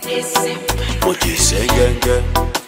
Mukisenge.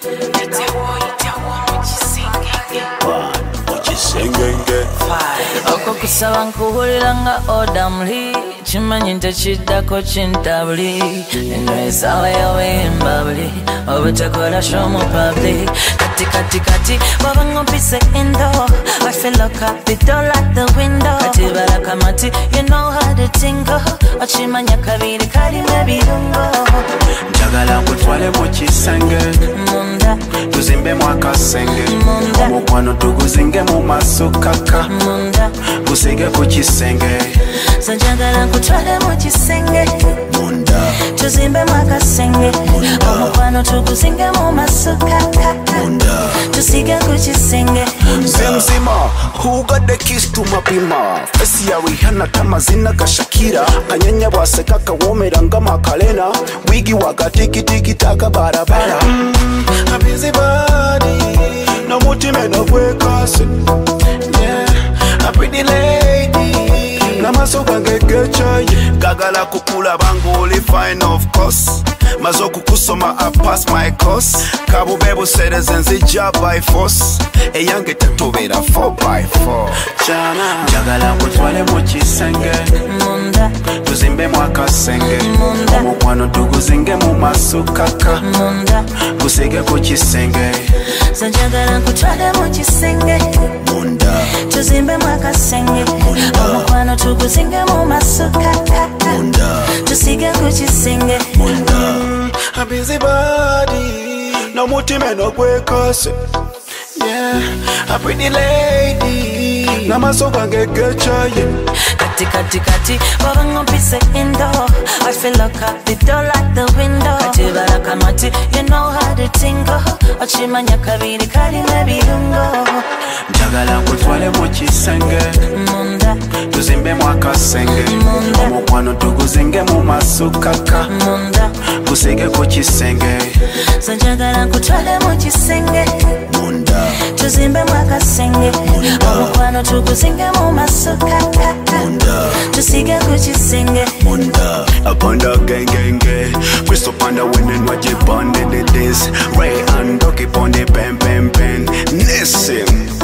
Mukisenge. Okukusaba nkuhulira nga odamuli kimanyi ntekiddako kintabuli eno esaawa yawemba buli obutakola show mu public kati bwaba ngompise endo I feel look up the door at the window kati barakamati you know how to tingle ochimanya kabiri kalimu ebirungo njagala nkutwale Mukisenge munda tuzimbe akasenge munda omukwano tuguzinge mu maaso kaka munda gusige ku kisenge so njagala nkutwale Mukisenge munda tuzimbe akasenge omukwano tuguzinge mu maaso kaka munda tusige ku kisenge Zimzima, who got the keys to my pima? Fesi ya Rihanna tamazina ka Shakira Kanyanya bwaseka kawomera nga Makalena Wigi waka tiki tiki taka barabara A busy body No mutima no kwekase Yeah, a pretty lady Namaso gange gecha Gagala kukula bangu uli fine of course Mazo kukusoma I pass my course Kabubebu sereze nzija by force Eyange tatubera 4x4 Chana njagala nkutwale Mukisenge munda tuzimbe akasenge munda omukwano tuguzinge mu maaso kaka munda gusige ku kisenge so njagala nkutwale Mukisenge munda tuzimbe akasenge omukwano tuguzinge mu maaso kaka munda tusige ku kisenge munda a busy body no mutima no kwekase Yeah, a pretty lady Namaso gange gecha kati bwaba ngompise endo I feel look up the door like the window kati barakamati you know how to tingle ochimanya kabiri kalimu ebirungo njagala nkutwale Mukisenge munda tuzimbe akasenge munda omukwano tuguzinge mu maaso kaka munda gusige ku kisenge so njagala nkutwale Mukisenge munda tuzimbe akasenge omukwano tuguzinge mu maaso kaka munda tusige ku kisenge munda a Panda gengenge Crysto Panda Winnie nwagi Panda the days Ray and Doki Pon the pen Nissim